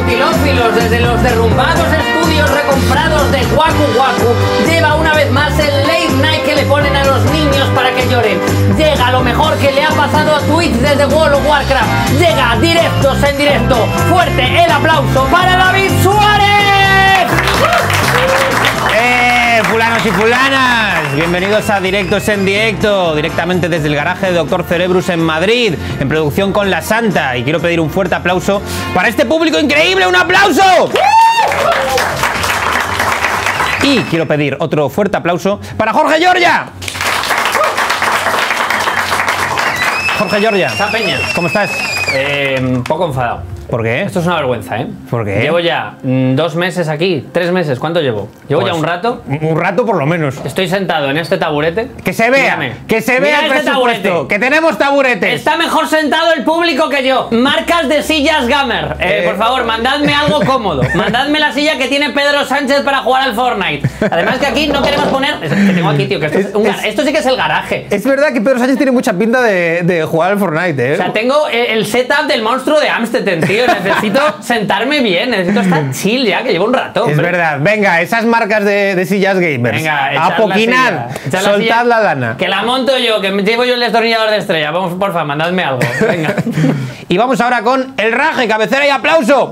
cinefilófilos, desde los derrumbados estudios recomprados de Waku Waku, lleva una vez más el late night que le ponen a los niños para que lloren. Llega lo mejor que le ha pasado a Twitch desde World of Warcraft. Llega directos en directo. Fuerte el aplauso para David Suárez. Fulanos y fulanas, bienvenidos a Directos en Directo, directamente desde el garaje de Doctor Cerebrus en Madrid, en producción con La Santa. Y quiero pedir un fuerte aplauso para este público increíble. ¡Un aplauso! Y quiero pedir otro fuerte aplauso para Jorge Giorgia. Jorge Giorgia, Peña, ¿cómo estás? Un poco enfadado. ¿Por qué? Esto es una vergüenza, ¿eh? ¿Por qué? Llevo ya 2 meses aquí, 3 meses, ¿cuánto llevo? Llevo Pues, ya un rato. Un rato por lo menos. Estoy sentado en este taburete. Que se vea, Mírame. que se vea el Mira este presupuesto, taburete. que tenemos taburetes. Está mejor sentado el público que yo. Marcas de sillas Gamer. Por favor, mandadme algo cómodo. Mandadme la silla que tiene Pedro Sánchez para jugar al Fortnite. Además que aquí no queremos poner... Que tengo aquí, tío, que esto sí que es el garaje. Es verdad que Pedro Sánchez tiene mucha pinta de jugar al Fortnite, ¿eh? O sea, tengo el setup del monstruo de Amstetten, tío. Necesito sentarme bien, necesito estar chill ya, que llevo un rato. Es verdad, venga, esas marcas de sillas gamers. Venga, apoquinar, soltad la lana. Que la monto yo, que me llevo yo el destornillador de estrella. Vamos, porfa, mandadme algo. Venga. Y vamos ahora con el raje, cabecera y aplauso.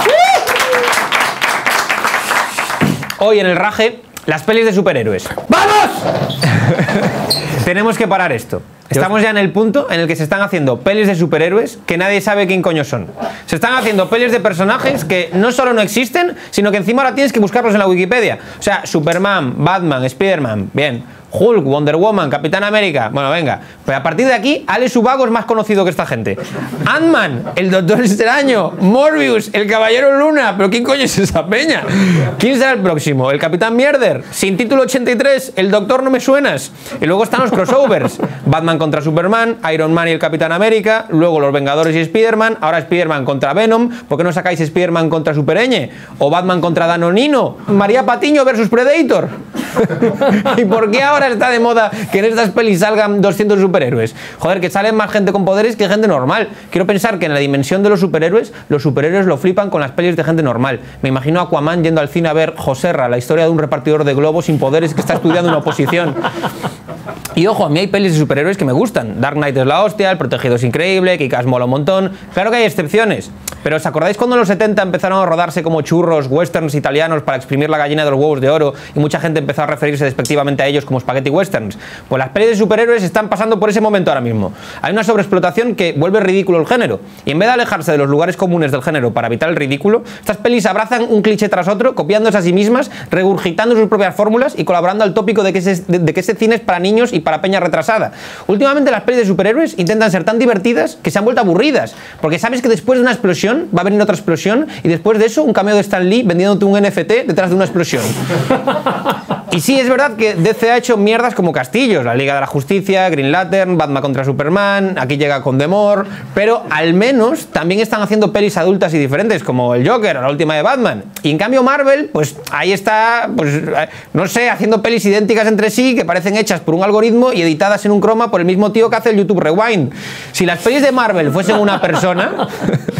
Hoy en el raje, las pelis de superhéroes. ¡Vamos! Tenemos que parar esto. Estamos ya en el punto en el que se están haciendo pelis de superhéroes que nadie sabe quién coño son. Se están haciendo pelis de personajes que no solo no existen, sino que encima ahora tienes que buscarlos en la Wikipedia. O sea, Superman, Batman, Spiderman, bien. Hulk, Wonder Woman, Capitán América. Bueno, venga. Pues a partir de aquí, Alex Ubago es más conocido que esta gente. Ant-Man, el Doctor Extraño, Morbius, el Caballero Luna. ¿Pero quién coño es esa peña? ¿Quién será el próximo? ¿El Capitán Mierder? Sin título 83, el Doctor No Me Suenas. Y luego están los crossovers. Batman contra Superman, Iron Man y el Capitán América. Luego los Vengadores y Spiderman. Ahora Spiderman contra Venom. ¿Por qué no sacáis Spiderman contra Supereñe? O Batman contra Danonino. María Patiño versus Predator. ¿Y por qué ahora está de moda que en estas pelis salgan 200 superhéroes? Joder, que salen más gente con poderes que gente normal. Quiero pensar que en la dimensión de los superhéroes lo flipan con las pelis de gente normal. Me imagino a Aquaman yendo al cine a ver Joserra, la historia de un repartidor de globos sin poderes que está estudiando una oposición. Y ojo, a mí hay pelis de superhéroes que me gustan. Dark Knight es la hostia, El Protegido es increíble, Kick-Ass mola un montón. Claro que hay excepciones. Pero ¿os acordáis cuando en los 70 empezaron a rodarse como churros westerns italianos para exprimir la gallina de los huevos de oro y mucha gente empezó a referirse despectivamente a ellos como spaghetti westerns? Pues las pelis de superhéroes están pasando por ese momento ahora mismo. Hay una sobreexplotación que vuelve ridículo el género. Y en vez de alejarse de los lugares comunes del género para evitar el ridículo, estas pelis abrazan un cliché tras otro, copiándose a sí mismas, regurgitando sus propias fórmulas y colaborando al tópico de que ese cine es para niños y para peña retrasada. Últimamente las pelis de superhéroes intentan ser tan divertidas que se han vuelto aburridas, porque sabes que después de una explosión va a venir otra explosión y después de eso un cameo de Stan Lee vendiéndote un NFT detrás de una explosión. Y sí, es verdad que DC ha hecho mierdas como castillos, la Liga de la Justicia, Green Lantern, Batman contra Superman, aquí llega Condemor, pero al menos también están haciendo pelis adultas y diferentes como el Joker o la última de Batman. Y en cambio Marvel, pues ahí está, pues no sé, haciendo pelis idénticas entre sí que parecen hechas por un algoritmo y editadas en un croma por el mismo tío que hace el YouTube Rewind. Si las pelis de Marvel fuesen una persona,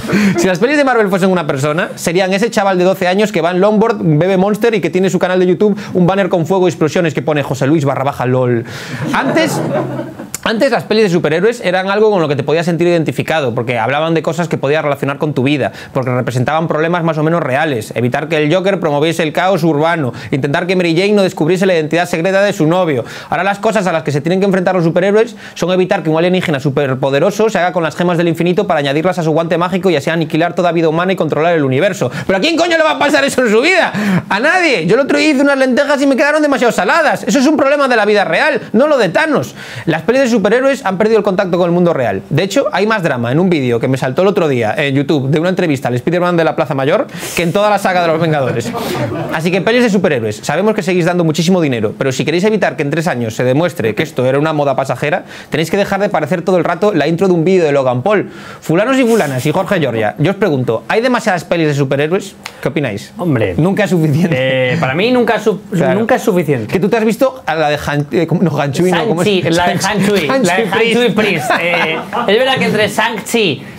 serían ese chaval de 12 años que va en longboard, bebe Monster y que tiene su canal de YouTube un banner con fuego y explosiones que pone José Luis _ LOL. Antes las pelis de superhéroes eran algo con lo que te podías sentir identificado, porque hablaban de cosas que podías relacionar con tu vida, porque representaban problemas más o menos reales, evitar que el Joker promoviese el caos urbano, intentar que Mary Jane no descubriese la identidad secreta de su novio. Ahora las cosas a las que se tienen que enfrentar los superhéroes son evitar que un alienígena superpoderoso se haga con las gemas del infinito para añadirlas a su guante mágico y así aniquilar toda vida humana y controlar el universo. ¿Pero a quién coño le va a pasar eso en su vida? ¡A nadie! Yo el otro día hice unas lentejas y me quedaron demasiado saladas. Eso es un problema de la vida real, no lo de Thanos. Las pelis de superhéroes han perdido el contacto con el mundo real. De hecho, hay más drama en un vídeo que me saltó el otro día en YouTube de una entrevista al Spider-Man de la Plaza Mayor que en toda la saga de los Vengadores. Así que pelis de superhéroes, sabemos que seguís dando muchísimo dinero, pero si queréis evitar que en 3 años se demuestre que esto era una moda pasajera, tenéis que dejar de parecer todo el rato la intro de un vídeo de Logan Paul. Fulanos y fulanas y Jorge Giorgia, yo os pregunto, ¿hay demasiadas pelis de superhéroes? ¿Qué opináis? Hombre, nunca es suficiente. Para mí nunca es suficiente. Que tú te has visto a la de Shang-Chi, la de Han Chui Priest. Es verdad que entre Shang-Chi,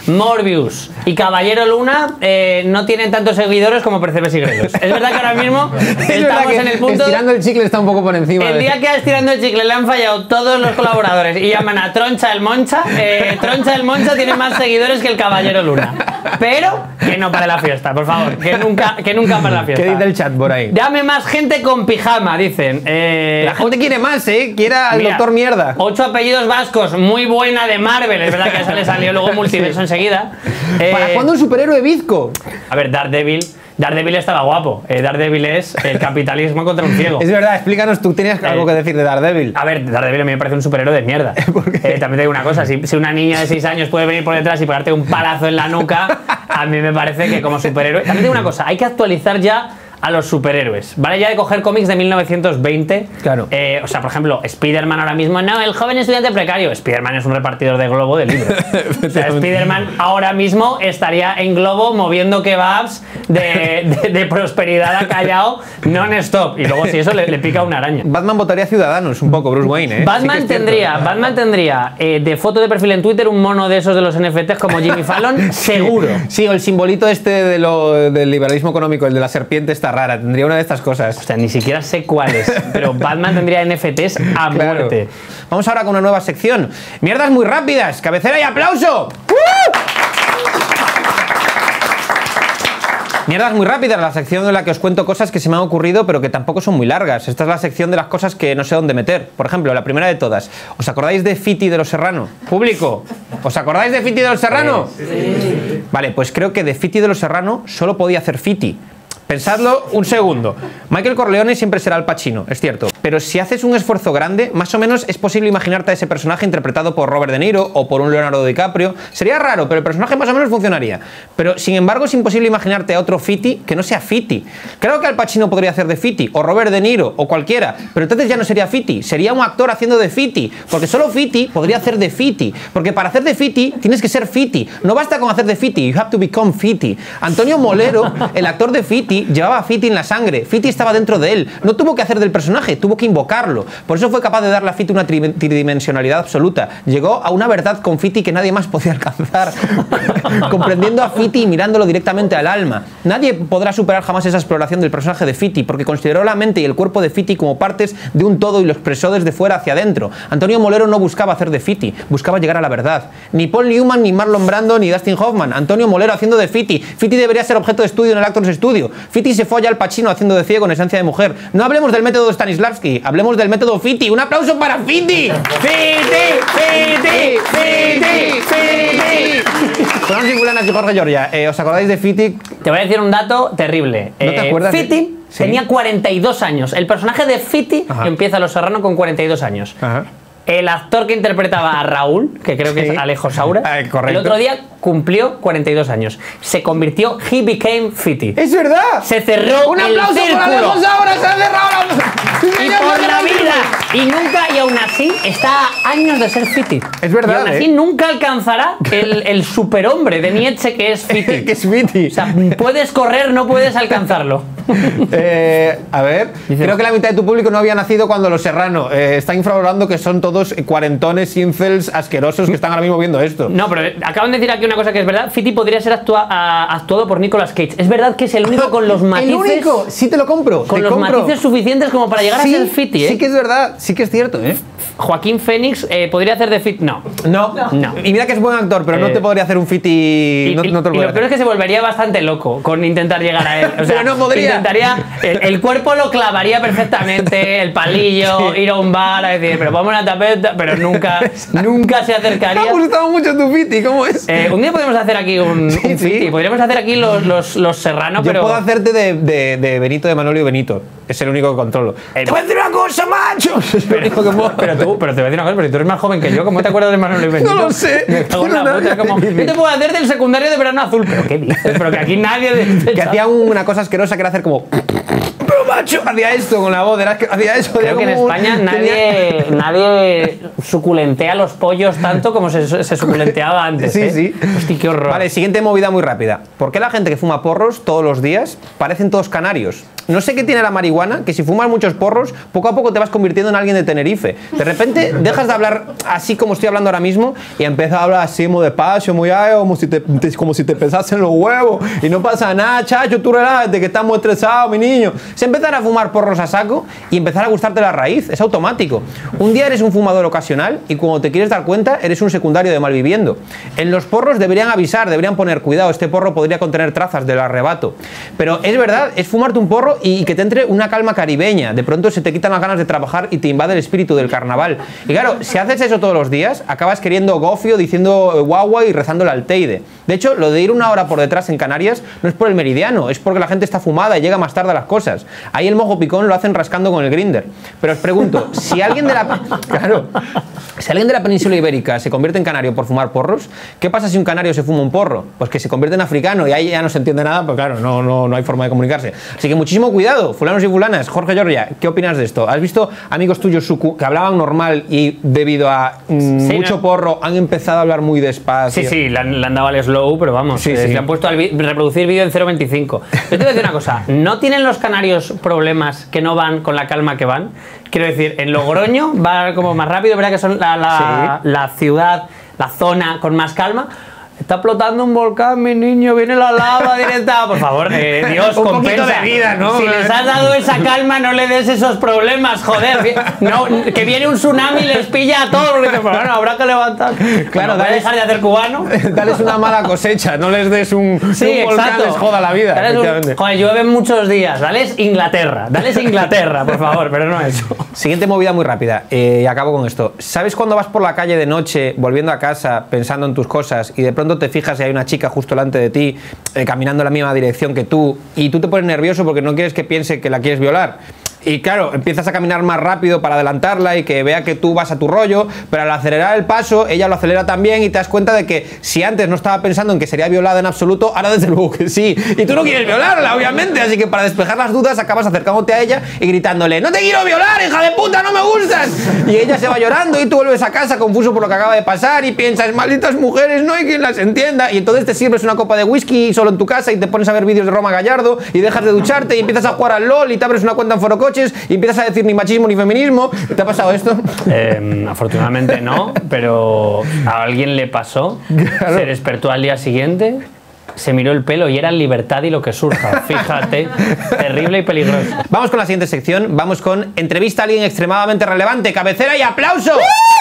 Morbius y Caballero Luna no tienen tantos seguidores como Percebes y Gredos. Es verdad que ahora mismo estamos en el punto... Estirando el chicle está un poco por encima. El día que a Estirando el Chicle le han fallado todos los colaboradores y llaman a Troncha el Moncha, Troncha el Moncha tiene más seguidores que el Caballero Luna. Pero que no pare la fiesta, por favor. Que nunca pare la fiesta. ¿Qué dice el chat por ahí? Dame más gente con pijama, dicen. La gente quiere más, Quiere al Doctor Mierda. 8 apellidos vascos, muy buena de Marvel. Es verdad que a eso le salió luego Multiverso enseguida. ¿Para cuándo un superhéroe bizco? A ver, Daredevil estaba guapo. Daredevil es el capitalismo contra un ciego. Es verdad, explícanos, tú tenías algo que decir de Daredevil. A ver, Daredevil a mí me parece un superhéroe de mierda. También te digo una cosa, si una niña de 6 años puede venir por detrás y pegarte un palazo en la nuca, a mí me parece que como superhéroe... También te digo una cosa, hay que actualizar ya a los superhéroes, ¿vale? Ya de coger cómics de 1920. Claro. O sea, por ejemplo, Spider-Man ahora mismo, no, el joven estudiante precario. Spider-Man es un repartidor de globo de libros. O sea, Spider-Man ahora mismo estaría en globo moviendo kebabs de prosperidad a Callao non-stop. Y luego si eso le pica una araña. Batman votaría Ciudadanos un poco, Bruce Wayne, Batman tendría de foto de perfil en Twitter un mono de esos de los NFTs como Jimmy Fallon, seguro. Sí, o el simbolito este del liberalismo económico, el de la serpiente esta rara, tendría una de estas cosas. O sea, ni siquiera sé cuáles, pero Batman tendría NFTs a muerte. Vamos ahora con una nueva sección. Mierdas muy rápidas, cabecera y aplauso. Mierdas muy rápidas, la sección en la que os cuento cosas que se me han ocurrido pero que tampoco son muy largas. Esta es la sección de las cosas que no sé dónde meter. Por ejemplo, la primera de todas. ¿Os acordáis de Fiti de los Serrano? Público, ¿os acordáis de Fiti de los Serrano? Sí. Vale, pues creo que de Fiti de los Serrano solo podía hacer Fiti. Pensadlo un segundo. Michael Corleone siempre será Al Pacino, es cierto. Pero si haces un esfuerzo grande, más o menos es posible imaginarte a ese personaje interpretado por Robert De Niro o por un Leonardo DiCaprio. Sería raro, pero el personaje más o menos funcionaría. Pero sin embargo es imposible imaginarte a otro Fiti que no sea Fiti. Claro que Al Pacino podría hacer de Fiti, o Robert De Niro, o cualquiera, pero entonces ya no sería Fiti, sería un actor haciendo de Fiti. Porque solo Fiti podría hacer de Fiti. Porque para hacer de Fiti tienes que ser Fiti. No basta con hacer de Fiti, you have to become Fiti. Antonio Molero, el actor de Fiti, llevaba a Fiti en la sangre. Fiti estaba dentro de él. No tuvo que hacer del personaje, tuvo que invocarlo. Por eso fue capaz de darle a Fiti una tridimensionalidad absoluta. Llegó a una verdad con Fiti que nadie más podía alcanzar. Comprendiendo a Fiti y mirándolo directamente al alma. Nadie podrá superar jamás esa exploración del personaje de Fiti, porque consideró la mente y el cuerpo de Fiti como partes de un todo y lo expresó desde fuera hacia adentro. Antonio Molero no buscaba hacer de Fiti, buscaba llegar a la verdad. Ni Paul Newman, ni Marlon Brando, ni Dustin Hoffman. Antonio Molero haciendo de Fiti. Fiti debería ser objeto de estudio en el Actors Studio. Fiti se folla al Pacino haciendo de ciego en esencia de mujer. No hablemos del método Stanislavski, hablemos del método Fiti. ¡Un aplauso para Fiti! ¡Fiti! ¡Fiti! ¡Fiti! ¡Fiti! Fran Singulanas y Jorge Giorgia, ¿os acordáis de Fiti? Te voy a decir un dato terrible. ¿No te acuerdas? Fiti tenía 42 años. El personaje de Fiti empieza Los Serrano con 42 años. Ajá. El actor que interpretaba a Raúl, que creo que es Alejo Saura, el otro día cumplió 42 años. Se convirtió, he became Fiti. ¡Es verdad! Se cerró ¡un aplauso el círculo! para Alejo Saura! ¡Se ha cerrado y por la vida! Y nunca, y aún así, está a años de ser Fiti. Es verdad, y aún así nunca alcanzará el superhombre de Nietzsche que es Fiti. que es Fiti. O sea, puedes correr, no puedes alcanzarlo. A ver, creo que la mitad de tu público no había nacido cuando Los Serrano. Está infravalorando que son todos cuarentones, incels, asquerosos que están ahora mismo viendo esto. No, pero acaban de decir aquí una cosa que es verdad. Fiti podría ser actuado por Nicolas Cage. Es verdad que es el único con los matices. El único, sí te lo compro. Con los matices suficientes como para llegar a ser Fiti, ¿eh? Sí que es verdad, sí que es cierto, ¿eh? Joaquín Phoenix podría hacer de Fiti. No. Y mira que es buen actor, pero no te podría hacer un Fiti. No te lo y lo peor es que se volvería bastante loco con intentar llegar a él. O sea, pero no podría. Intentaría. El cuerpo lo clavaría perfectamente, el palillo, ir a un bar a decir, pero ponme una tapeta, pero nunca se acercaría. Me ha gustado mucho tu Fiti, ¿cómo es? Un día podemos hacer aquí un Fiti. Podríamos hacer aquí los Serrano, pero. Yo puedo hacerte de Benito, de Manolio y Benito. Es el único que controlo. Te voy a decir una cosa, macho. Pero te voy a decir una cosa, pero tú eres más joven que yo. ¿Cómo te acuerdas de Manolio y Benito? No lo sé. Me cago en la puta, como, yo te puedo hacer del secundario de verano azul. ¿Pero qué dices? Pero que aquí nadie. Que hacía una cosa asquerosa que era hacer como. macho, hacía esto con la voz, hacía eso. Creo que en España nadie suculentea los pollos tanto como se suculenteaba antes. Sí, sí. Hostia, qué horror. Vale, siguiente movida muy rápida. ¿Por qué la gente que fuma porros todos los días parecen todos canarios? No sé qué tiene la marihuana, que si fumas muchos porros, poco a poco te vas convirtiendo en alguien de Tenerife. De repente dejas de hablar así como estoy hablando ahora mismo y empiezas a hablar así muy despacio, muy como si te pesasen los huevos y no pasa nada, chacho, tú relájate que estás muy estresado, mi niño. Es empezar a fumar porros a saco y empezar a gustarte la raíz, es automático. Un día eres un fumador ocasional y cuando te quieres dar cuenta eres un secundario de malviviendo. En los porros deberían avisar, deberían poner cuidado, este porro podría contener trazas del arrebato. Pero es verdad, es fumarte un porro y que te entre una calma caribeña. De pronto se te quitan las ganas de trabajar y te invade el espíritu del carnaval. Y claro, si haces eso todos los días, acabas queriendo gofio, diciendo guagua y rezando el alteide. De hecho, lo de ir una hora por detrás en Canarias no es por el meridiano, es porque la gente está fumada y llega más tarde a las cosas. Ahí el mojo picón lo hacen rascando con el grinder. Pero os pregunto, si alguien de la península ibérica se convierte en canario por fumar porros, ¿qué pasa si un canario se fuma un porro? Pues que se convierte en africano y ahí ya no se entiende nada, pues claro, no hay forma de comunicarse. Así que muchísimo cuidado, fulanos y fulanas. Jorge Giorgia, ¿qué opinas de esto? ¿Has visto amigos tuyos que hablaban normal y debido a mucho porro han empezado a hablar muy despacio? Sí, le han dado al slow, pero vamos, le han puesto a reproducir vídeo en 0.25. Yo te voy a decir una cosa, ¿no tienen los canarios problemas que no van con la calma que van? Quiero decir, en Logroño va como más rápido, ¿verdad? Que son la ciudad, la zona con más calma. Está explotando un volcán, mi niño, viene la lava directa. Por favor, Dios, un compensa. poquito de vida, ¿no? Si les has dado esa calma, no le des esos problemas, joder. No, que viene un tsunami y les pilla a todos. Porque, bueno, habrá que levantar. Claro, bueno, dejar de hacer cubano. Dales una mala cosecha, no les des un volcán, les joda la vida. Joder, llueve muchos días. Dales Inglaterra, por favor, pero no eso. Siguiente movida muy rápida, y acabo con esto. ¿Sabes cuando vas por la calle de noche, volviendo a casa, pensando en tus cosas, y de pronto te fijas y hay una chica justo delante de ti, caminando en la misma dirección que tú, y tú te pones nervioso porque no quieres que piense que la quieres violar? Y claro, empiezas a caminar más rápido para adelantarla y que vea que tú vas a tu rollo, pero al acelerar el paso, ella lo acelera también y te das cuenta de que si antes no estaba pensando en que sería violada en absoluto, ahora desde luego que sí. Y tú no quieres violarla, obviamente, así que para despejar las dudas acabas acercándote a ella y gritándole: ¡No te quiero violar, hija de puta, no me gustas! Y ella se va llorando y tú vuelves a casa confuso por lo que acaba de pasar y piensas: malditas mujeres, no hay quien las entienda. Y entonces te sirves una copa de whisky solo en tu casa y te pones a ver vídeos de Roma Gallardo y dejas de ducharte y empiezas a jugar al LOL y te abres una cuenta en Forocoches y empiezas a decir ni machismo ni feminismo. ¿Te ha pasado esto? Afortunadamente no, pero a alguien le pasó. Claro. Se despertó al día siguiente, se miró el pelo y era libertad y lo que surja. Fíjate, terrible y peligroso. Vamos con la siguiente sección, vamos con entrevista a alguien extremadamente relevante, cabecera y aplauso.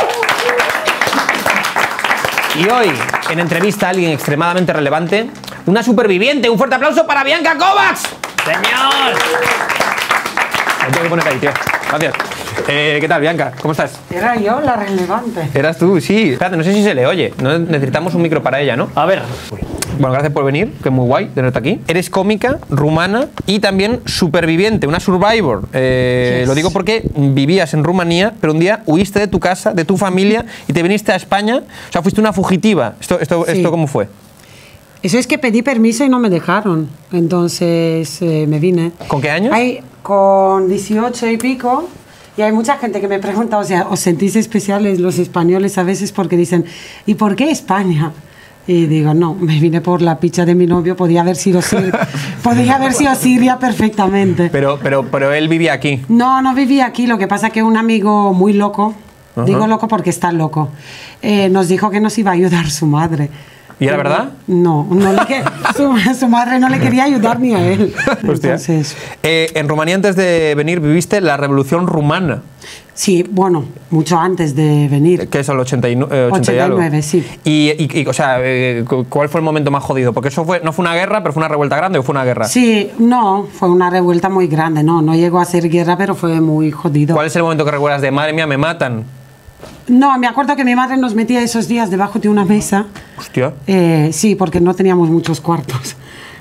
Y hoy, en entrevista a alguien extremadamente relevante, una superviviente. Un fuerte aplauso para Bianca Kovacs. ¡Señor! Me tengo que poner ahí, tío. Gracias. ¿Qué tal, Bianca? ¿Cómo estás? Era yo la relevante. Eras tú, sí. Espérate, no sé si se le oye. No, necesitamos un micro para ella, ¿no? A ver. Bueno, gracias por venir, que es muy guay tenerte aquí. Eres cómica, rumana y también superviviente, una survivor. Lo digo porque vivías en Rumanía, pero un día huiste de tu casa, de tu familia y te viniste a España. O sea, fuiste una fugitiva. ¿Esto cómo fue? Eso es que pedí permiso y no me dejaron. Entonces me vine. ¿Con qué años? Con 18 y pico. Y hay mucha gente que me pregunta, o sea, ¿os sentís especiales los españoles a veces? Porque dicen, ¿y por qué España? Y digo, no, me vine por la picha de mi novio, podía haber sido Siria perfectamente. Pero él vivía aquí. No vivía aquí, lo que pasa que un amigo muy loco, digo loco porque está loco, nos dijo que nos iba a ayudar su madre. ¿Y era verdad? No su madre no le quería ayudar ni a él. Entonces, en Rumanía antes de venir viviste la Revolución Rumana. Sí, bueno, mucho antes de venir. ¿Qué es el 89? 89, sí. O sea, ¿cuál fue el momento más jodido? Porque eso no fue una guerra, pero fue una revuelta grande, ¿o fue una guerra? Sí, no, fue una revuelta muy grande, no llegó a ser guerra, pero fue muy jodido. ¿Cuál es el momento que recuerdas de madre mía, me matan? No, me acuerdo que mi madre nos metía esos días debajo de una mesa. Hostia. Sí, porque no teníamos muchos cuartos.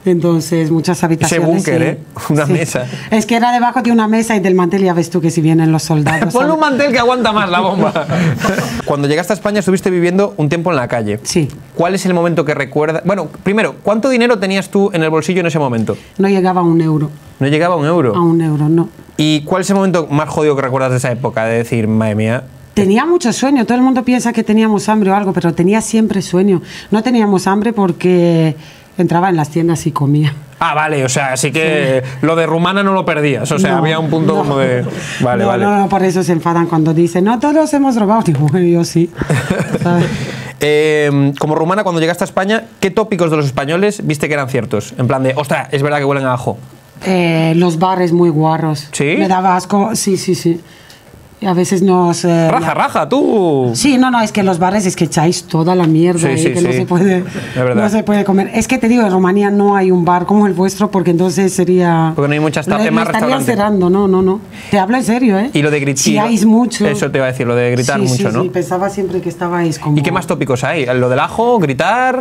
Entonces, muchas habitaciones. Ese búnker, sí. Una Sí. mesa. Es que era debajo de una mesa y del mantel ya ves tú que si vienen los soldados. Ponle un ¿sabes? mantel que aguanta más la bomba. Cuando llegaste a España estuviste viviendo un tiempo en la calle. Sí. ¿Cuál es el momento que recuerdas? Bueno, primero, ¿cuánto dinero tenías tú en el bolsillo en ese momento? No llegaba a €1. No llegaba a €1. A €1, no. ¿Y cuál es el momento más jodido que recuerdas de esa época? De decir, madre mía. Tenía mucho sueño, todo el mundo piensa que teníamos hambre o algo, pero tenía siempre sueño. No teníamos hambre porque entraba en las tiendas y comía. Ah, vale, o sea, así que lo de rumana no lo perdías. O sea, No, había un punto no. como de. Vale, no, vale. no, por eso se enfadan cuando dicen, no, todos hemos robado. Digo, bueno, yo sí. ¿Sabes? Como rumana, cuando llegaste a España, ¿qué tópicos de los españoles viste que eran ciertos? En plan de, ostras, es verdad que huelen a ajo. Los bares muy guarros. ¿Sí? Me daba asco, sí, sí, sí. Y a veces nos... Raja, raja, tú. Sí, no, es que en los bares es que echáis toda la mierda Sí, ahí, sí, que sí. no se puede, verdad. no se puede comer. Es que te digo, en Rumanía no hay un bar como el vuestro porque entonces sería... Porque no hay muchas lo más estarían restaurantes. cerrando, no. Te hablo en serio, ¿eh? Y lo de gritar. Si hay mucho. Eso te iba a decir, lo de gritar Sí, mucho, sí, ¿no? Sí, pensaba siempre que estabais como... ¿Y qué más tópicos hay? Lo del ajo, gritar.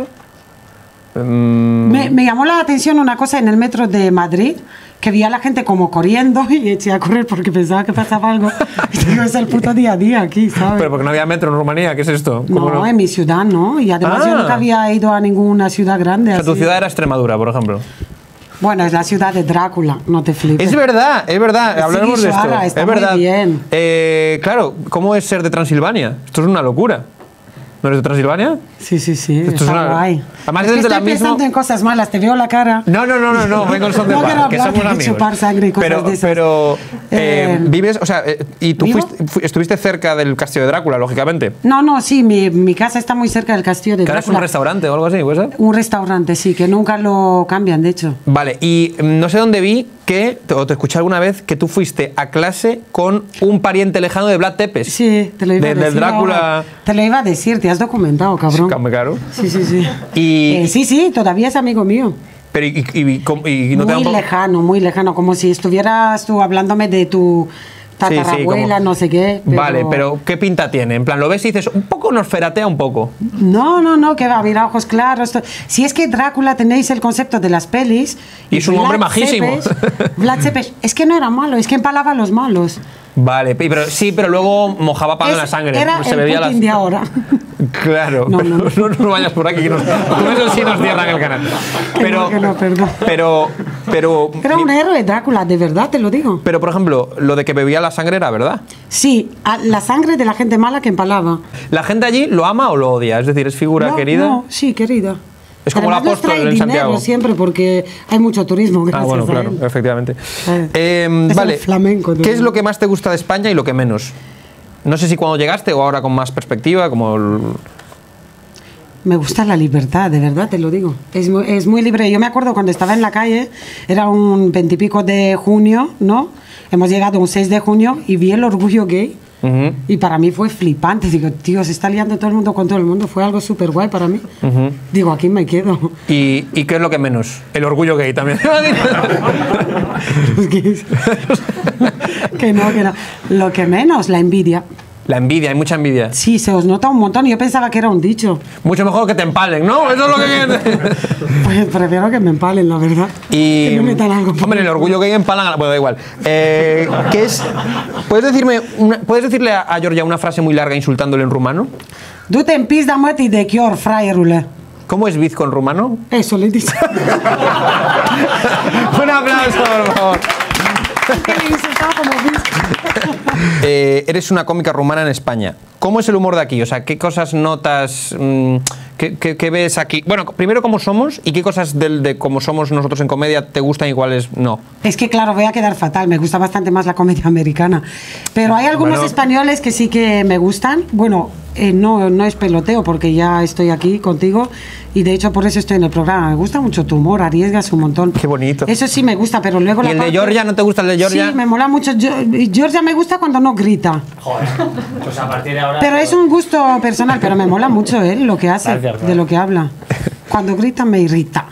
Me llamó la atención una cosa en el metro de Madrid, que vi a la gente como corriendo y eché a correr porque pensaba que pasaba algo. Y digo, es el puto día a día aquí, ¿sabes? Pero porque no había metro en Rumanía, ¿qué es esto? ¿Cómo No, en mi ciudad no. Y además Ah. yo nunca había ido a ninguna ciudad grande. O sea, tu así. ciudad era Extremadura, por ejemplo. Bueno, es la ciudad de Drácula, no te flipes. Es verdad, hablaremos de esto. Suara, está es muy verdad. bien. Claro, ¿cómo es ser de Transilvania? Esto es una locura. ¿No eres de Transilvania? Sí, Esto es está una- guay. Además es es que de la estoy misma- pensando en cosas malas, te veo la cara. No, vengo en son de No paz, quiero que hablar somos de amigos. chupar sangre y cosas de esas. Pero vives, o sea, y tú ¿vivo? estuviste cerca del castillo de Drácula, lógicamente. No, sí, mi casa está muy cerca del castillo de ¿Que ahora es un Drácula. restaurante o algo así, puede ser? Un restaurante, sí, que nunca lo cambian, de hecho. Vale, y no sé dónde vi que, o te escuché alguna vez, que tú fuiste a clase con un pariente lejano de Vlad Tepes. Sí, te lo iba a Del decir. Drácula. ahora. Te lo iba a decir, te has documentado, cabrón. Claro. Sí. Y, Sí, todavía es amigo mío. pero y no te da un poco- Muy lejano, como si estuvieras tú hablándome de tu tatarabuela, como- no sé qué. Vale, pero ¿qué pinta tiene? En plan, lo ves y dices, un poco nos feratea un poco. No, que va, mira, ojos claros. Si es que Drácula tenéis el concepto de las pelis... Y es un hombre majísimo. Vlad Tepes, es que no era malo, es que empalaba a los malos. Vale, pero luego mojaba pan en la sangre. Era Se el bebía Putin de ahora. Claro, No, no vayas por aquí, que con eso sí nos cierran el canal. Pero, Que no, perdón. pero, Era un héroe Drácula, de verdad, te lo digo. pero, por ejemplo, lo de que bebía la sangre era verdad. Sí, la sangre de la gente mala que empalaba. ¿La gente allí lo ama o lo odia? Es decir, ¿es figura querida? No, sí, querida. Es como el Además, nos apóstol trae en dinero Santiago. siempre porque hay mucho turismo. Ah, Gracias bueno, a claro, él. efectivamente. Es Vale, el flamenco, ¿qué es lo que más te gusta de España y lo que menos? No sé si cuando llegaste o ahora con más perspectiva, como... Me gusta la libertad, de verdad, te lo digo. Es muy libre. Yo me acuerdo cuando estaba en la calle, era un 20 y pico de junio, ¿no? Hemos llegado un 6 de junio y vi el orgullo gay. Ujú. Y para mí fue flipante. Digo, tío, se está liando todo el mundo con todo el mundo. Fue algo súper guay para mí. Digo, aquí me quedo. ¿Y qué es lo que menos? El orgullo gay también. que no. Lo que menos, la envidia. La envidia, hay mucha envidia. Sí, se os nota un montón. Yo pensaba que era un dicho. Mucho mejor que te empalen, ¿no? Eso es lo que... Pues prefiero que me empalen, la verdad. Y, Que me metan algo por hombre, el orgullo gay empalan a la... Bueno, da igual. ¿Qué es? ¿Puedes decirle a Georgia una frase muy larga insultándole en rumano? Du te empizda mătii de chior, fraierule. ¿Cómo es bizco en rumano? Eso le he dicho. Un aplauso, por favor. Que le insultaba como bis. Eres una cómica rumana en España. ¿Cómo es el humor de aquí? O sea, ¿qué cosas notas? ¿Qué ves aquí? Bueno, primero, ¿cómo somos? ¿Y qué cosas de cómo somos nosotros en comedia te gustan y cuáles no? Es que claro, voy a quedar fatal, me gusta bastante más la comedia americana. Pero hay algunos Bueno. españoles que sí que me gustan. Bueno, no es peloteo porque ya estoy aquí contigo y de hecho por eso estoy en el programa. Me gusta mucho tu humor, arriesgas un montón. Qué bonito. Eso sí me gusta, pero luego ¿Y la el de parte- Georgia? ¿No te gusta el de Georgia? Sí, me mola mucho. Georgia me gusta cuando no grita. Joder, pues a partir de ahora... Pero es un gusto personal, pero me mola mucho él, lo que hace, Gracias, de lo que habla. Cuando grita me irrita.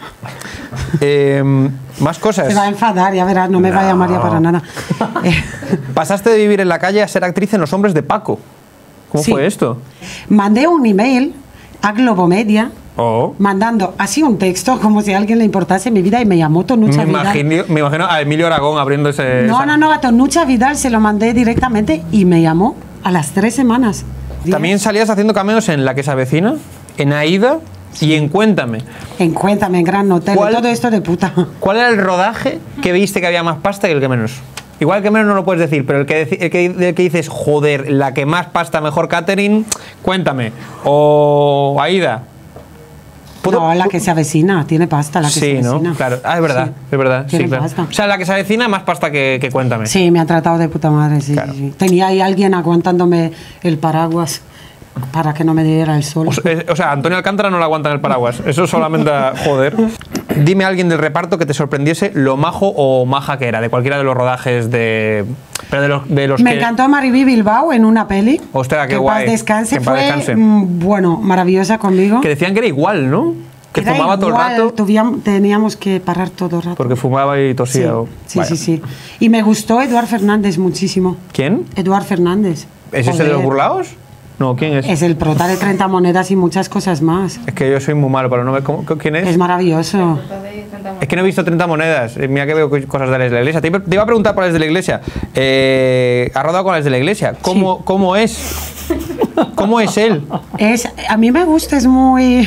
Más cosas. Se va a enfadar, ya verás, no me va a llamar ya para nada. Pasaste de vivir en la calle a ser actriz en Los Hombres de Paco. ¿Cómo Sí. fue esto? Mandé un email a Globomedia mandando así un texto como si a alguien le importase mi vida y me llamó Tonucha Vidal. Me imagino a Emilio Aragón abriendo ese... No, a Tonucha Vidal se lo mandé directamente y me llamó a las 3 semanas. También salías haciendo cameos en La que se avecina, en Aída y en Cuéntame. En Cuéntame, en Gran Hotel, todo esto de puta. ¿Cuál era el rodaje que viste que había más pasta que el que menos? Igual que menos no lo puedes decir, pero el que dices, joder, la que más pasta, mejor catering, Cuéntame. O Aída. No, La que se avecina, tiene pasta, La que se avecina. ¿no? Claro. Ah, es verdad, sí. es verdad. Tiene sí, claro. pasta. O sea, La que se avecina, más pasta que Cuéntame. Sí, me han tratado de puta madre, sí, claro. sí. Tenía ahí alguien aguantándome el paraguas para que no me diera el sol. O sea, Antonio Alcántara no le aguanta en el paraguas. Eso solamente joder. Dime a alguien del reparto que te sorprendiese lo majo o maja que era, de cualquiera de los rodajes de... Pero de los me encantó Mariví Bilbao en una peli. Ostras, qué que guay. Paz descanse. Que en paz Fue, descanse. bueno, maravillosa conmigo. Que decían que era igual, ¿no? Que Era fumaba todo el igual, rato. Teníamos que parar todo el rato. Porque fumaba y tosía. Sí. Y me gustó Eduard Fernández muchísimo. ¿Quién? Eduard Fernández. ¿Es ese de los burlaos? No, ¿quién es? Es el prota de 30 monedas y muchas cosas más. Es que yo soy muy malo, pero no me... ¿Quién es? Es maravilloso. Es que no he visto 30 monedas. Mira que veo cosas de la iglesia. Te iba a preguntar por las de la iglesia. ¿Ha rodado con las de la iglesia? ¿Cómo es? ¿Cómo es él? A mí me gusta, es muy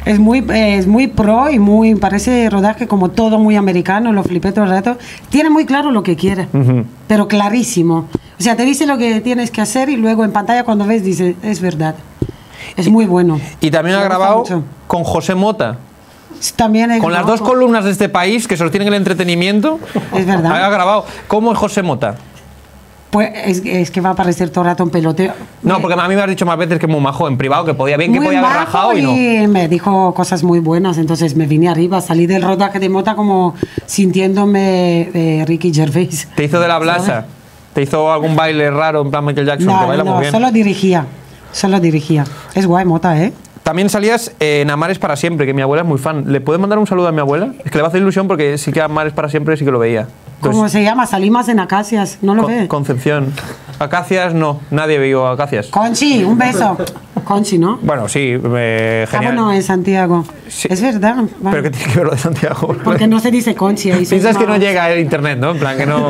pro y parece rodaje como todo muy americano, lo flipé todo el rato. Tiene muy claro lo que quiere, pero clarísimo. O sea, te dice lo que tienes que hacer y luego en pantalla cuando ves dice, es verdad. Es muy bueno. Y también ha grabado con José Mota. También con las dos columnas de este país que sostienen el entretenimiento. Es verdad. Ha grabado. ¿Cómo es José Mota? Pues es que va a parecer todo el rato un peloteo. No, porque a mí me has dicho más veces que es muy majo en privado, que podía haber rajado y no. Y me dijo cosas muy buenas, entonces me vine arriba, salí del rodaje de Mota como sintiéndome Ricky Gervais. ¿Te hizo de la blasa? ¿Sabes? ¿Te hizo algún baile raro en plan Michael Jackson? No, que baila muy bien. Solo dirigía. Es guay Mota, ¿eh? También salías en Amares para siempre, que mi abuela es muy fan. ¿Le puedes mandar un saludo a mi abuela? Es que le va a hacer ilusión porque sí que Amares para siempre sí que lo veía. Entonces, ¿cómo se llama? Salimos en Acacias, ¿no lo ve? Concepción. Acacias no, nadie vio Acacias. Conchi, un beso. Conchi, ¿no? Bueno, sí, genial. Ah, bueno, en Santiago. Sí. Es verdad. Vale. ¿Pero qué tiene que ver lo de Santiago? Porque no se dice Conchi. Ahí piensas que no llega el internet, ¿no? En plan que no...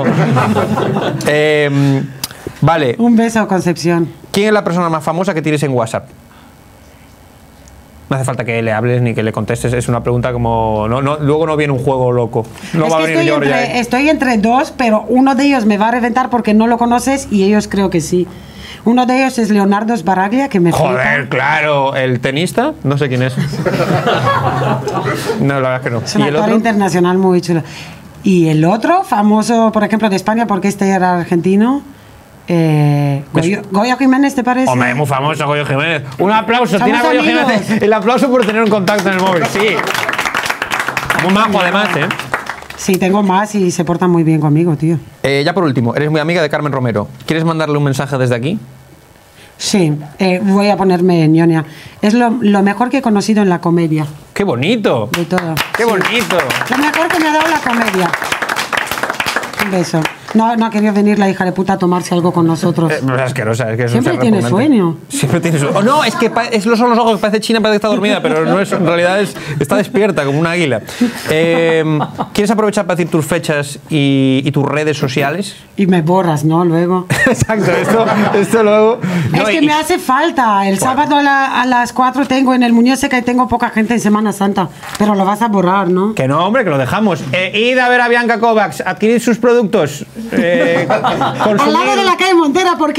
vale. Un beso, Concepción. ¿Quién es la persona más famosa que tienes en WhatsApp? No hace falta que le hables ni que le contestes, es una pregunta como... luego no viene un juego loco. No va a venir Georgia. Estoy entre dos, pero uno de ellos me va a reventar porque no lo conoces y ellos creo que sí. Uno de ellos es Leonardo Sbaraglia, que me Joder, flipa. Claro, el tenista, no sé quién es. No, la verdad es que no. Es un actor internacional muy chulo. Y el otro, famoso, por ejemplo, de España, porque este era argentino... Goyo Jiménez, ¿te parece? Hombre, muy famoso Goyo Jiménez. Un aplauso, tiene a Goyo Jiménez. El aplauso por tener un contacto en el móvil, sí. Muy majo además, ¿eh? Sí, tengo más y se portan muy bien conmigo, tío. Ya por último, eres muy amiga de Carmen Romero. ¿Quieres mandarle un mensaje desde aquí? Sí, voy a ponerme ñoña. Es lo mejor que he conocido en la comedia. ¡Qué bonito! De todo. ¡Qué bonito! Lo mejor que me ha dado la comedia. Un beso. No ha querido venir la hija de puta a tomarse algo con nosotros. Es asquerosa, es que siempre tiene sueño. Siempre tiene sueño. Oh, no, es que son los ojos, que parece China, parece que está dormida, pero no es, en realidad está despierta, como una águila. ¿Quieres aprovechar para decir tus fechas y tus redes sociales? Y me borras, ¿no? Luego. Exacto, esto luego... Es que me hace falta. El sábado a las 4 tengo en el Muñoz Seca y tengo poca gente en Semana Santa. Pero lo vas a borrar, ¿no? Que no, hombre, que lo dejamos. Id a ver a Bianca Kovacs, adquirid sus productos. Al lado de la calle Montera por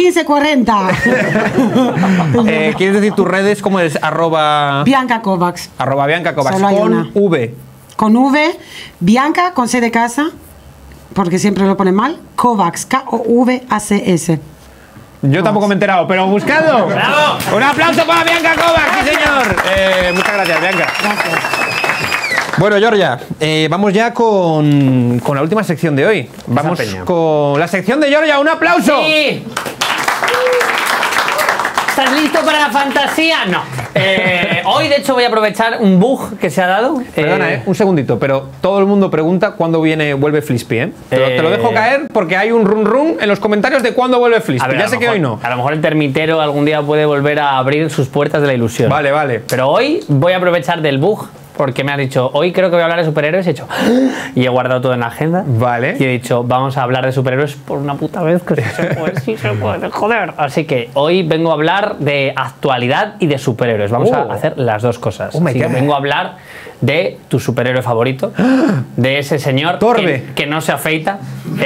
15.40. ¿Quieres decir tus redes? ¿Cómo es? Bianca Kovacs. Bianca Kovacs. Con V. Con V. Bianca con C de casa. Porque siempre lo pone mal. Kovacs. K-O-V-A-C-S. Yo tampoco me he enterado, pero buscadlo. ¡Bravo! Un aplauso para Bianca Kovacs, sí señor. Muchas gracias, Bianca. Gracias. Bueno, Georgia, vamos ya con la última sección de hoy. Vamos con la sección de Georgia. ¡Un aplauso! Sí. ¿Estás listo para la fantasía? No. Hoy, de hecho, voy a aprovechar un bug que se ha dado. Perdona, un segundito, pero todo el mundo pregunta cuándo vuelve Flispy, ¿eh? Te lo dejo caer porque hay un run en los comentarios de cuándo vuelve Flispy. Ya sé que hoy no. A lo mejor el termitero algún día puede volver a abrir sus puertas de la ilusión. Vale, vale. Pero hoy voy a aprovechar del bug porque me ha dicho, hoy creo que voy a hablar de superhéroes, y he hecho, y he guardado todo en la agenda. Vale. Y he dicho, vamos a hablar de superhéroes por una puta vez, que sí se puede, joder. Así que hoy vengo a hablar de actualidad y de superhéroes. Vamos a hacer las dos cosas. Así que vengo a hablar de tu superhéroe favorito, de ese señor que no se afeita,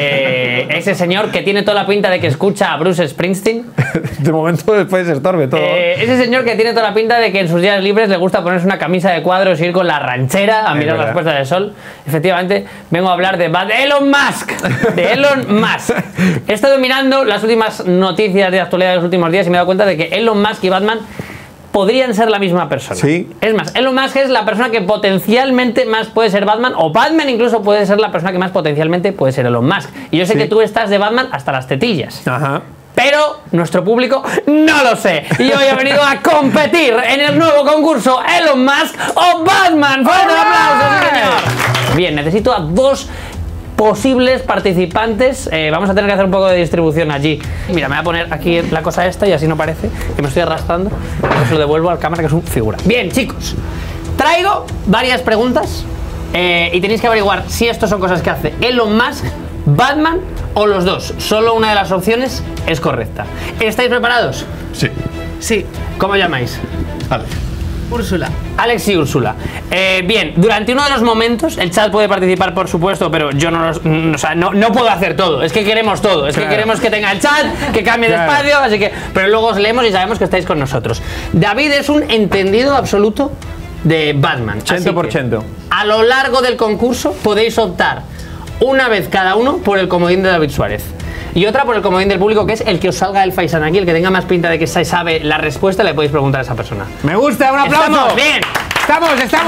ese señor que tiene toda la pinta de que escucha a Bruce Springsteen. De momento puede ser Torbe todo. Ese señor que tiene toda la pinta de que en sus días libres le gusta ponerse una camisa de cuadros y ir con la ranchera a mirar las puestas de sol. Efectivamente, vengo a hablar de Elon Musk. De Elon Musk. He estado mirando las últimas noticias de actualidad de los últimos días y me he dado cuenta de que Elon Musk y Batman podrían ser la misma persona. Sí. Es más, Elon Musk es la persona que potencialmente más puede ser Batman, o Batman incluso puede ser la persona que más potencialmente puede ser Elon Musk. Y yo sé que tú estás de Batman hasta las tetillas. Ajá. Pero nuestro público no lo sé. Y hoy he venido a competir en el nuevo concurso Elon Musk o Batman. ¡Fuerte aplauso, sí, señor! Bien, necesito a dos posibles participantes. Vamos a tener que hacer un poco de distribución allí. Mira, me voy a poner aquí la cosa esta y así no parece que me estoy arrastrando. Eso lo devuelvo al cámara, que es un figura. Bien, chicos, traigo varias preguntas y tenéis que averiguar si estos son cosas que hace Elon Musk, Batman o los dos. Solo una de las opciones es correcta. ¿Estáis preparados? Sí. Sí. ¿Cómo llamáis? Vale. Úrsula. Alex y Úrsula. Bien, durante uno de los momentos, el chat puede participar, por supuesto, pero yo no puedo hacer todo. Es que queremos todo. Es que queremos que tenga el chat, que cambie de espacio, así que. Pero luego os leemos y sabemos que estáis con nosotros. David es un entendido absoluto de Batman. 100%. A lo largo del concurso podéis optar una vez cada uno por el comodín de David Suárez. Y otra por el comodín del público, que es el que os salga el faisán aquí, el que tenga más pinta de que se sabe la respuesta, le podéis preguntar a esa persona. Me gusta, un aplauso. ¡Estamos bien! ¡Estamos!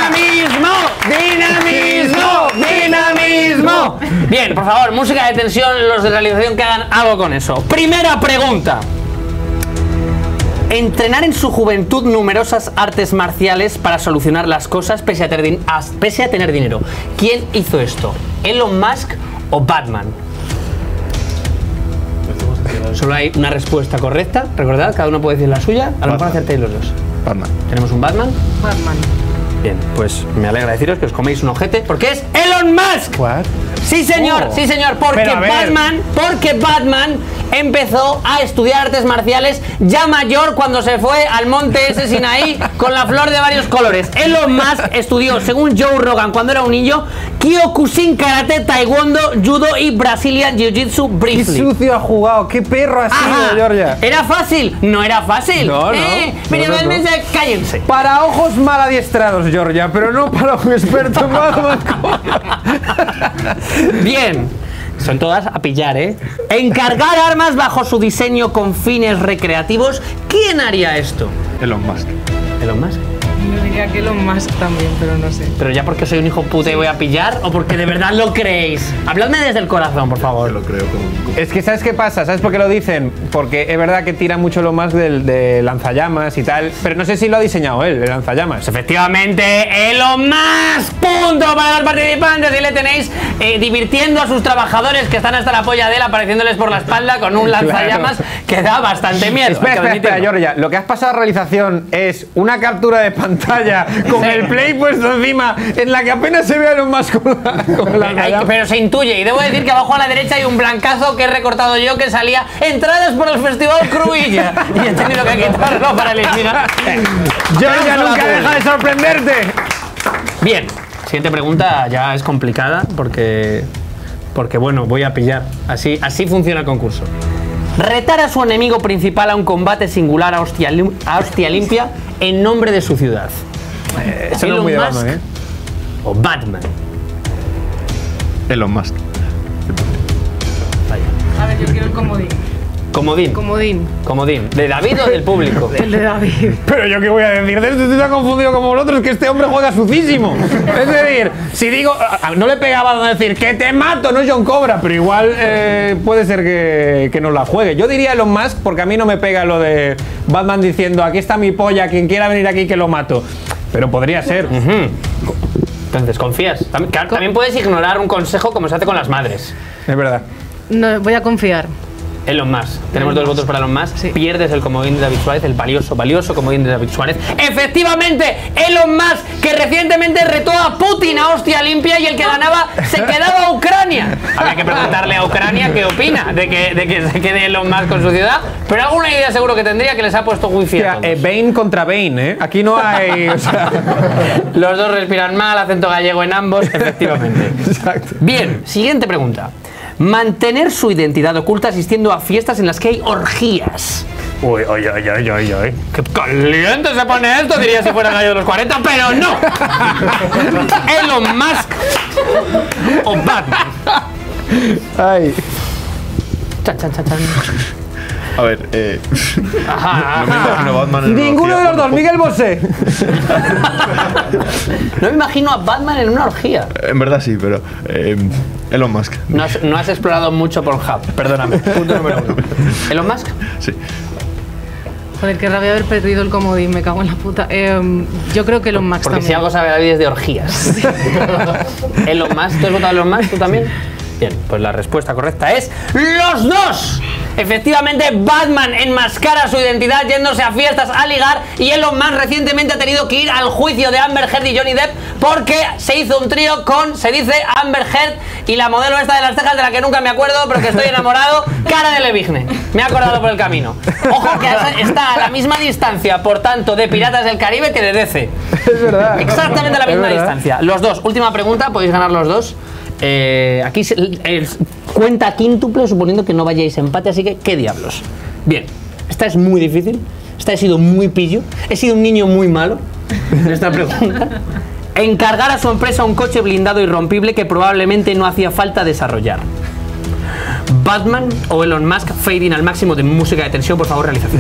¡Dinamismo! Bien, por favor, música de tensión, los de realización que hagan algo con eso. Primera pregunta. Entrenar en su juventud numerosas artes marciales para solucionar las cosas pese a tener dinero. ¿Quién hizo esto? ¿Elon Musk o Batman? Solo hay una respuesta correcta, recordad, cada uno puede decir la suya. A lo mejor acertéis los dos. Batman. ¿Tenemos un Batman? Batman. Bien, pues me alegra deciros que os coméis un ojete, porque es Elon Musk. ¿What? Sí, señor, sí, señor, porque Batman empezó a estudiar artes marciales ya mayor, cuando se fue al monte ese Sinaí con la flor de varios colores. Elon Musk estudió, según Joe Rogan, cuando era un niño, Kyokushin, karate, taekwondo, judo y Brazilian jiu-jitsu briefly. Qué sucio ha jugado, qué perro ha sido, Georgia. ¿Era fácil? No era fácil. No. Cállense. Para ojos mal adiestrados, Georgia, pero no para un experto en Batman. Bien, son todas a pillar, ¿eh? Encargar armas bajo su diseño con fines recreativos. ¿Quién haría esto? Elon Musk. ¿Elon Musk? Yo diría que Elon Musk también, pero no sé. ¿Pero ya porque soy un hijo puta y voy a pillar o porque de verdad lo creéis? Habladme desde el corazón, por favor. Yo lo creo como... Es que ¿sabes qué pasa? ¿Sabes por qué lo dicen? Porque es verdad que tira mucho lo más de lanzallamas y tal, pero no sé si lo ha diseñado él, el lanzallamas. Efectivamente, Elon Musk. Punto para los participantes. Y le tenéis divirtiendo a sus trabajadores que están hasta la polla de él, apareciéndos por la espalda con un lanzallamas que da bastante miedo. Espera, Georgia. Lo que has pasado a realización es una captura de pantalla con el play puesto encima, en la que apenas se ve a Elon Musk con el lanzallamas. Pero se intuye. Y debo decir que abajo a la derecha hay un blancazo que he recortado yo, que salía entradas por el Festival Cruilla. Y he tenido que quitarlo para eliminar. Georgia nunca deja de sorprenderte. Bien, siguiente pregunta ya es complicada porque bueno, voy a pillar. Así funciona el concurso. Retar a su enemigo principal a un combate singular a hostia limpia en nombre de su ciudad. Eso no es muy de Batman, ¿eh? O Batman. Elon Musk. A ver, yo quiero el comodín. Comodín. Comodín. ¿De David o del público? El de David. Pero yo qué voy a decir de esto, estoy tan confundido como vosotros, que este hombre juega sucísimo. Es decir, si digo, no le pegaba a decir que te mato, no John Cobra, pero igual puede ser que no la juegue. Yo diría Elon Musk, porque a mí no me pega lo de Batman diciendo aquí está mi polla, quien quiera venir aquí que lo mato. Pero podría ser. Entonces, ¿confías? También puedes ignorar un consejo como se hace con las madres. Es verdad. No, voy a confiar. Elon Musk. Tenemos 2 votos para Elon Musk. Sí. Pierdes el comodín de David Suárez, el valioso comodín de David Suárez. Efectivamente, Elon Musk, que recientemente retó a Putin a hostia limpia y el que ganaba se quedaba a Ucrania. Habría que preguntarle a Ucrania qué opina de que se quede Elon Musk con su ciudad, pero alguna idea seguro que tendría, que les ha puesto wifi a todos. Bane contra Bane, ¿eh? Aquí no hay... O sea... Los dos respiran mal, acento gallego en ambos, efectivamente. Exacto. Bien, siguiente pregunta. Mantener su identidad oculta asistiendo a fiestas en las que hay orgías. Uy. Qué caliente se pone esto, diría si fuera gallo de los 40, pero no. Elon Musk o Batman. Ay. Chan. A ver, Ajá. no me imagino Batman en una Ninguno orgía, de los dos, tampoco. Miguel Bosé. No me imagino a Batman en una orgía. En verdad sí, pero Elon Musk. No has explorado mucho Pornhub, perdóname. Punto número 1. ¿Elon Musk? Sí. Joder, qué rabia haber perdido el comodín, me cago en la puta. Yo creo que Elon Musk Porque también. si algo sabe David es de orgías. Elon Musk, ¿tú has votado a Elon Musk? ¿Tú también? Bien, pues la respuesta correcta es ¡los dos! Efectivamente, Batman enmascara su identidad yéndose a fiestas a ligar, y Elon Musk recientemente ha tenido que ir al juicio de Amber Heard y Johnny Depp porque se hizo un trío con, se dice, Amber Heard y la modelo esta de las cejas de la que nunca me acuerdo, pero que estoy enamorado, Cara Delevingne. Me he acordado por el camino. Ojo que está a la misma distancia, por tanto, de Piratas del Caribe que de DC. Es verdad. Exactamente a la misma Es verdad. distancia. Los dos. Última pregunta, podéis ganar los dos. Aquí cuenta quíntuple, suponiendo que no vayáis empate, así que ¿qué diablos? Bien, esta es muy difícil. Esta he sido muy pillo. He sido un niño muy malo en esta pregunta. Encargar a su empresa un coche blindado irrompible que probablemente no hacía falta desarrollar. Batman o Elon Musk, fading al máximo de música de tensión, por favor, realización.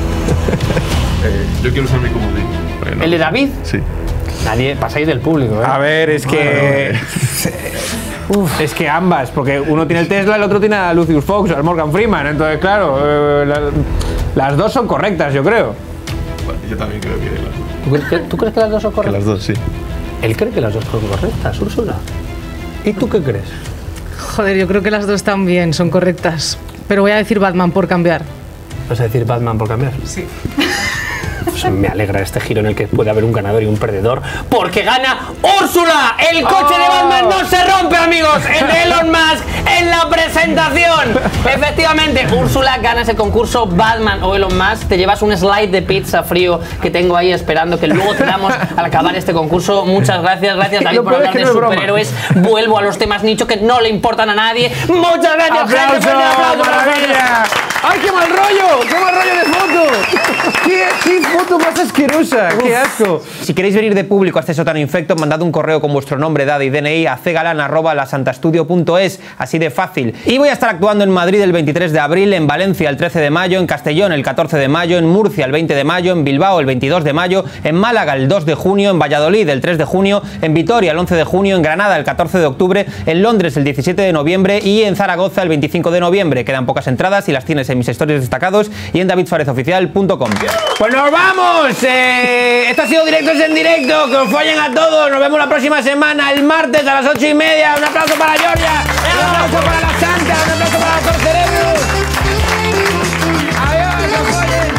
Yo quiero usar mi comodín. Bueno, ¿El de David? Sí. Nadie, pasáis del público, ¿eh? A ver, es que... es que ambas, porque uno tiene el Tesla, el otro tiene a Lucius Fox, al Morgan Freeman, entonces claro, las dos son correctas, yo creo. Bueno, yo también creo que las dos. ¿Tú crees que las dos son Que correctas? las dos, sí. Él cree que las dos son correctas, Úrsula. ¿Y tú qué crees? Joder, yo creo que las dos también son correctas. Pero voy a decir Batman por cambiar. ¿Vas a decir Batman por cambiar? Sí. Pues me alegra este giro en el que puede haber un ganador y un perdedor, porque gana Úrsula. El coche de Batman no se rompe, amigos. El de Elon Musk en la presentación. Efectivamente, Úrsula, ganas el concurso Batman o Elon Musk. Te llevas un slide de pizza frío que tengo ahí esperando, que luego te damos al acabar este concurso. Muchas gracias, David, por hablar de superhéroes. Vuelvo a los temas nicho que no le importan a nadie. Muchas gracias, gente. ¡Aplauso! Fuerte aplauso para vosotros. ¡Maravilla! ¡Ay, qué mal rollo! ¡Qué mal rollo de foto! ¡Qué foto más asquerosa! ¡Qué asco! Si queréis venir de público a este sótano infecto, mandad un correo con vuestro nombre, edad y DNI a cgalan@lasantastudio.es, así de fácil. Y voy a estar actuando en Madrid el 23 de abril, en Valencia el 13 de mayo, en Castellón el 14 de mayo, en Murcia el 20 de mayo, en Bilbao el 22 de mayo, en Málaga el 2 de junio, en Valladolid el 3 de junio, en Vitoria el 11 de junio, en Granada el 14 de octubre, en Londres el 17 de noviembre y en Zaragoza el 25 de noviembre. Quedan pocas entradas y las tienes en mis stories destacados y en davidsuarezoficial.com. ¡Pues nos vamos! Esto ha sido Directos en Directo. Que os follen a todos. Nos vemos la próxima semana, el martes a las 8:30. Un aplauso para Georgia. Un aplauso para la Santa. Un aplauso para Doctor Cerebro. Adiós, que os follen.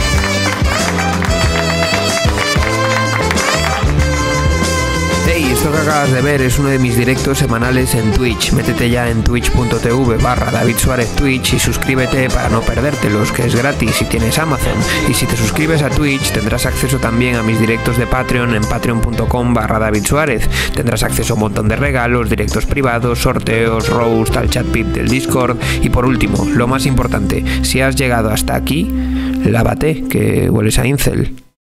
Hey, esto que acabas de ver es uno de mis directos semanales en Twitch. Métete ya en twitch.tv/David Suárez Twitch y suscríbete para no perdértelos, que es gratis si tienes Amazon. Y si te suscribes a Twitch tendrás acceso también a mis directos de Patreon en patreon.com/David Suárez. Tendrás acceso a un montón de regalos, directos privados, sorteos, roast, al chat VIP del Discord. Y por último, lo más importante, si has llegado hasta aquí, lávate, que hueles a incel.